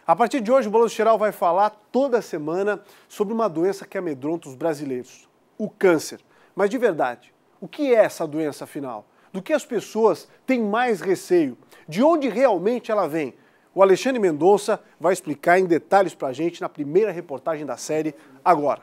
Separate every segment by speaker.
Speaker 1: A partir de hoje, o Balanço Geral vai falar toda semana sobre uma doença que amedronta os brasileiros, o câncer. Mas de verdade, o que é essa doença afinal? Do que as pessoas têm mais receio? De onde realmente ela vem? O Alexandre Mendonça vai explicar em detalhes pra gente na primeira reportagem da série agora.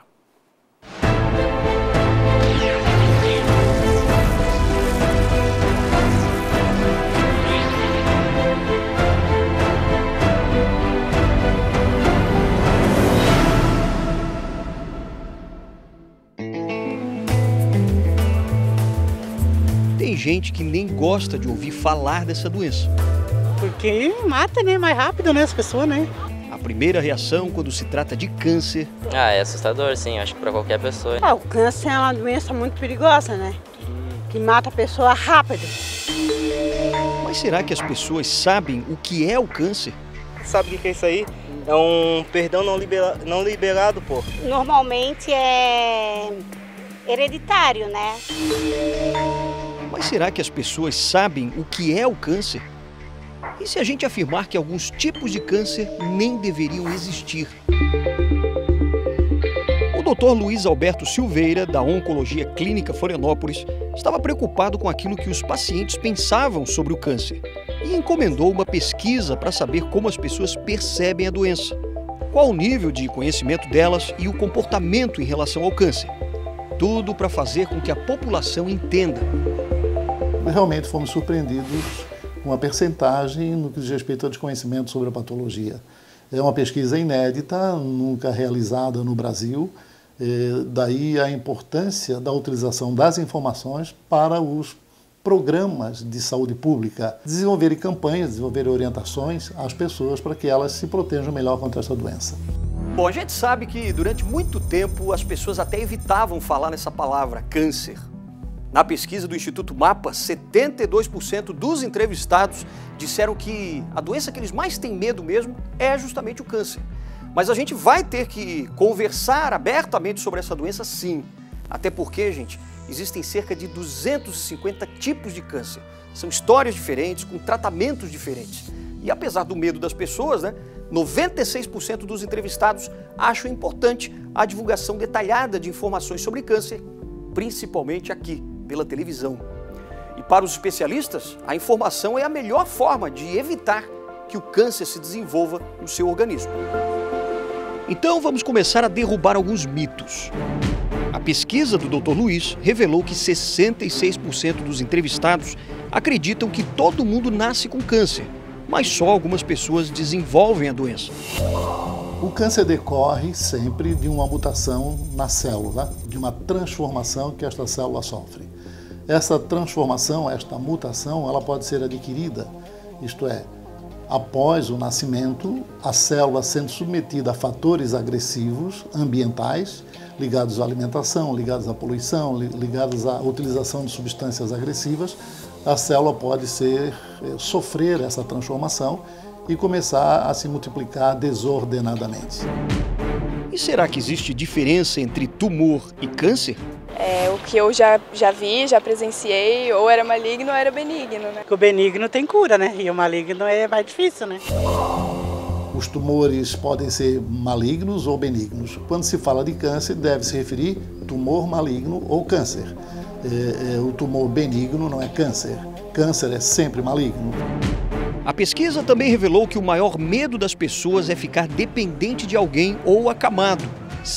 Speaker 2: Tem gente que nem gosta de ouvir falar dessa doença.
Speaker 3: Porque mata, né? Mais rápido, né? As pessoas, né?
Speaker 2: A primeira reação quando se trata de câncer...
Speaker 4: É assustador, sim. Acho que para qualquer pessoa.
Speaker 5: O câncer é uma doença muito perigosa, né? Que mata a pessoa rápido.
Speaker 2: Mas será que as pessoas sabem o que é o câncer?
Speaker 6: Sabe o que é isso aí? É um perdão não liberado, pô.
Speaker 5: Normalmente é hereditário, né?
Speaker 2: Mas será que as pessoas sabem o que é o câncer? E se a gente afirmar que alguns tipos de câncer nem deveriam existir? O Dr. Luiz Alberto Silveira, da Oncologia Clínica Florianópolis, estava preocupado com aquilo que os pacientes pensavam sobre o câncer e encomendou uma pesquisa para saber como as pessoas percebem a doença, qual o nível de conhecimento delas e o comportamento em relação ao câncer. Tudo para fazer com que a população entenda.
Speaker 7: Realmente fomos surpreendidos com a percentagem no que diz respeito ao desconhecimento sobre a patologia. É uma pesquisa inédita, nunca realizada no Brasil, daí a importância da utilização das informações para os programas de saúde pública, desenvolverem campanhas, desenvolverem orientações às pessoas para que elas se protejam melhor contra essa doença.
Speaker 2: Bom, a gente sabe que durante muito tempo as pessoas até evitavam falar nessa palavra, câncer. Na pesquisa do Instituto MAPA, 72% dos entrevistados disseram que a doença que eles mais têm medo mesmo é justamente o câncer. Mas a gente vai ter que conversar abertamente sobre essa doença sim. Até porque, gente, existem cerca de 250 tipos de câncer. São histórias diferentes, com tratamentos diferentes. E apesar do medo das pessoas, 96% dos entrevistados acham importante a divulgação detalhada de informações sobre câncer, principalmente aqui, pela televisão. E para os especialistas, a informação é a melhor forma de evitar que o câncer se desenvolva no seu organismo. Então vamos começar a derrubar alguns mitos. A pesquisa do Dr. Luiz revelou que 66% dos entrevistados acreditam que todo mundo nasce com câncer, mas só algumas pessoas desenvolvem a doença.
Speaker 7: O câncer decorre sempre de uma mutação na célula, de uma transformação que esta célula sofre. Essa transformação, esta mutação, ela pode ser adquirida, isto é, após o nascimento, a célula sendo submetida a fatores agressivos ambientais, ligados à alimentação, ligados à poluição, ligados à utilização de substâncias agressivas, a célula pode sofrer essa transformação e começar a se multiplicar desordenadamente.
Speaker 2: E será que existe diferença entre tumor e câncer?
Speaker 8: O que eu já vi, já presenciei, ou era maligno ou era benigno, né?
Speaker 3: Porque o benigno tem cura, né? E o maligno é mais difícil, né?
Speaker 7: Os tumores podem ser malignos ou benignos. Quando se fala de câncer, deve se referir tumor maligno ou câncer. O tumor benigno não é câncer. Câncer é sempre maligno.
Speaker 2: A pesquisa também revelou que o maior medo das pessoas é ficar dependente de alguém ou acamado,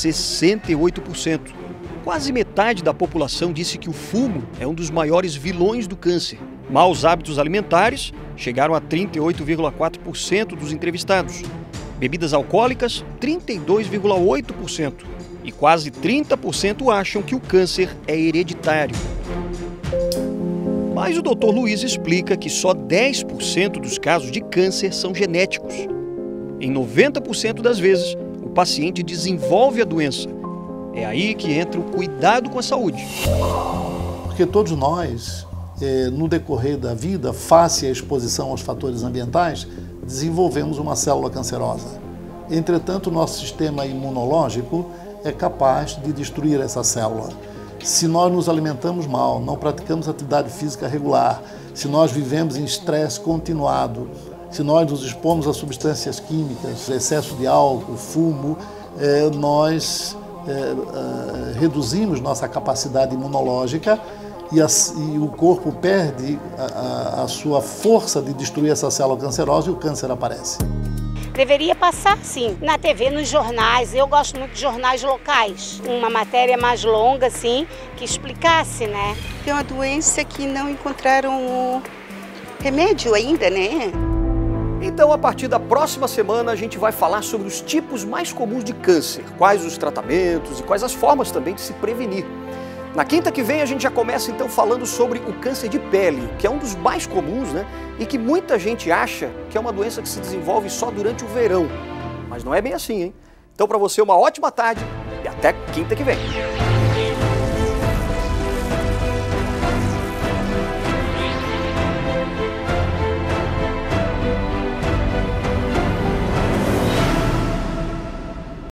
Speaker 2: 68%. Quase metade da população disse que o fumo é um dos maiores vilões do câncer. Maus hábitos alimentares chegaram a 38,4% dos entrevistados. Bebidas alcoólicas, 32,8%. E quase 30% acham que o câncer é hereditário. Mas o Dr. Luiz explica que só 10% dos casos de câncer são genéticos. Em 90% das vezes, o paciente desenvolve a doença. É aí que entra o cuidado com a saúde.
Speaker 7: Porque todos nós, no decorrer da vida, face à exposição aos fatores ambientais, desenvolvemos uma célula cancerosa. Entretanto, o nosso sistema imunológico é capaz de destruir essa célula. Se nós nos alimentamos mal, não praticamos atividade física regular, se nós vivemos em estresse continuado, Se nós nos expomos a substâncias químicas, excesso de álcool, fumo, nós reduzimos nossa capacidade imunológica e o corpo perde a sua força de destruir essa célula cancerosa e o câncer aparece.
Speaker 9: Deveria passar, sim, na TV, nos jornais. Eu gosto muito de jornais locais. Uma matéria mais longa, assim, que explicasse, né?
Speaker 10: É uma doença que não encontraram o remédio ainda, né?
Speaker 2: Então, a partir da próxima semana, a gente vai falar sobre os tipos mais comuns de câncer, quais os tratamentos e quais as formas também de se prevenir. Na quinta que vem, a gente já começa então falando sobre o câncer de pele, que é um dos mais comuns, né? E que muita gente acha que é uma doença que se desenvolve só durante o verão. Mas não é bem assim, hein? Então, para você, uma ótima tarde e até quinta que vem.